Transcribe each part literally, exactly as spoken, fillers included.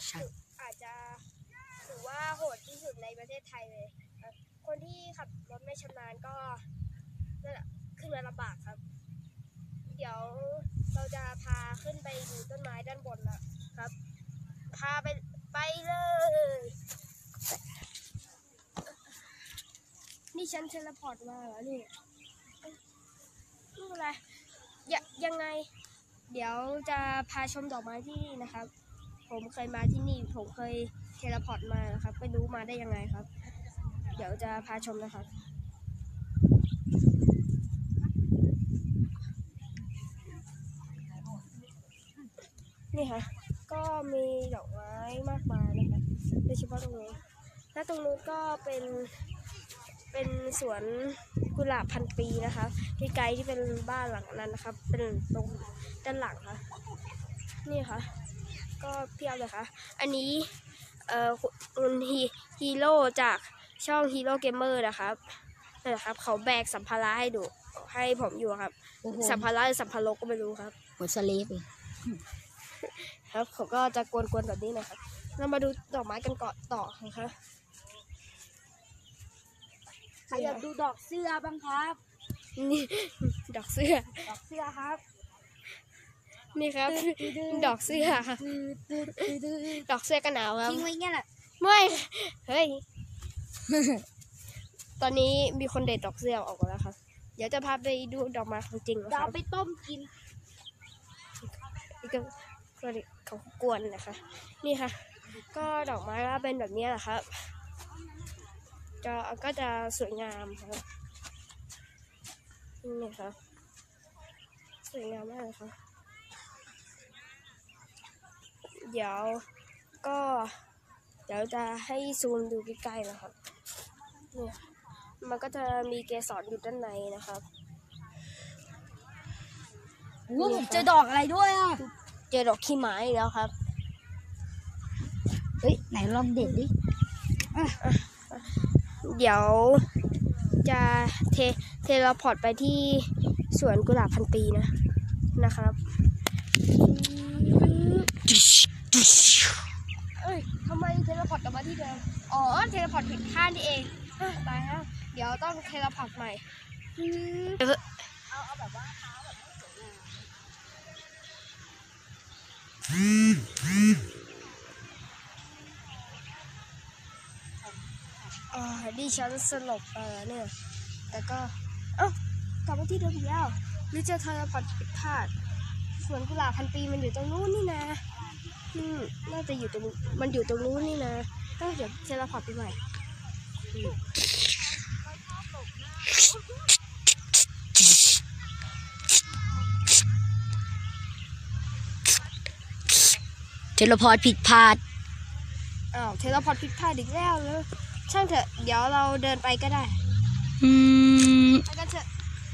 อาจจะถือว่าโหดที่สุดในประเทศไทยเลยคนที่ขับรถไม่ชำนาญก็นั่นแหละขึ้นมาลำบากครับเดี๋ยวเราจะพาขึ้นไปดูต้นไม้ด้านบนนะครับพาไปไปเลยนี่ฉันเทเลพอร์ตมาแล้วนี่นี่อะไรยังไงเดี๋ยวจะพาชมดอกไม้ที่นี่นะครับผมเคยมาที่นี่ผมเคยเทเลพอร์ตมานะครับไม่รู้มาได้ยังไงครับเดี๋ยวจะพาชมนะครับนี่ค่ะก็มีดอกไม้มากมายนะคะโดยเฉพาะตรงนี้และตรงนู้นก็เป็นเป็นสวนกุหลาบพันปีนะคะไกลๆที่เป็นบ้านหลังนั้นนะครับเป็นตรงด้านหลังค่ะนี่ค่ะก็เพียบเลยค่ะอันนี้เอ่อคุณฮีโร่จากช่องฮีโร่เกมเมอร์นะครับนี่แหละครับเขาแบกสัมภาระให้ดูให้ผมอยู่ครับสัมภาระหรือสัมภาระก็ไม่รู้ครับหัวสลีปครับเขาก็จะกวนๆแบบนี้นะครับเรามาดูดอกไม้กันก่อนต่อนะคะใครอยากดูดอกเสื้อบ้างครับนี่ดอกเสื้อดอกเสื้อครับนี่ครับดอกเสื้อดอกเสื้อกันหนาวครับทิ้งไว้เงี้ยแหละไม่เฮ้ยตอนนี้มีคนเด็ดดอกเสื้อออกมาแล้วครับเดี๋ยวจะพาไปดูดอกไม้ของจริงนะครับเอาไปต้มกินนี่ก็เขากวนนะคะนี่ค่ะก็ดอกไม้ก็เป็นแบบนี้แหละครับจะก็จะสวยงามครับนี่ค่ะสวยงามมากเลยค่ะเดี๋ยวก็เดี๋ยวจะให้ซูมดูใกล้ๆนะครับเนี่ยมันก็จะมีเกสรอยู่ด้านในนะครับว้าวเจอดอกอะไรด้วยอ่ะเจอดอกขี้ไม้แล้วครับเฮ้ยไหนลองเด็ดดิเดี๋ยวจะเทเทเลพอร์ตไปที่สวนกุหลาบพันปีนะนะครับเอ้ยทำไมเทเลพอร์ตกลับมาที่เดิมอ๋อเทเลพอร์ตผิดท่านี่เองตายแล้วเดี๋ยวต้องเทเลพอร์ตใหม่เอาเอาแบบว่าเท้าแบบไม่สวยงามอ่าดิฉันสลบเออเนี่ยแต่ก็เอ้ากลับมาที่เดิมอีกแล้วหรือจะเทเลพอร์ตผิดพลาดสวนกุหลาบพันปีมันอยู่ตรงนู้นนี่นะอืมน่าจะอยู่ตรงมันอยู่ตรงนู้นนี่นะเอ้าเดี๋ยวเทเลพอร์ตไปใหม่เทเลพอร์ตผิดพลาดอ้าวเทเลพอร์ตผิดพลาดอีกแล้วเลยช่างเถอะเดี๋ยวเราเดินไปก็ได้อืมไปกันเถอะ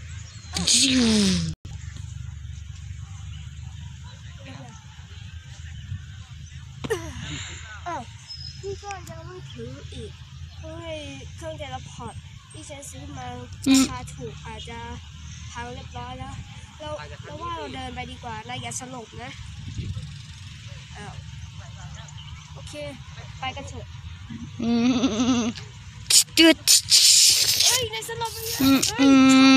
อ้าวนี่ก็ยังไม่ถึงอีกเพราะให้เครื่องเทเลพอร์ตที่ฉันซื้อมาราคาถูกอาจจะพังเรียบร้อยแล้วเราเราว่าเราเดินไปดีกว่านายอย่าสลบนะอ้าวโอเคไปกันเถอะจุดเอ้ยนายสลบเลยเฮ้ย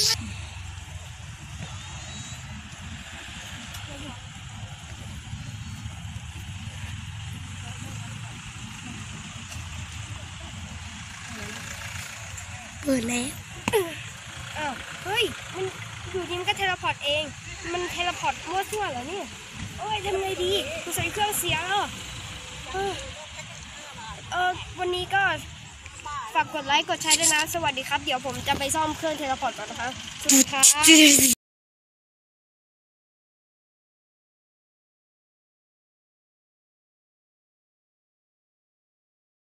เปิดแล้วอ้าวเฮ้ยมันอยู่ดีมันก็เทเลพอร์ตเองมันเทเลพอร์ตมั่วซั่วเหรอเนี่ยโอ้ยทำไงดีกูใส่เครื่องเสียแล้วเออเออวันนี้ก็ฝากกดไลค์กดแชร์ด้วยนะสวัสดีครับเดี๋ยวผมจะไปซ่อมเครื่องเทเลพอร์ตก่อนนะคะสวัสดีครับ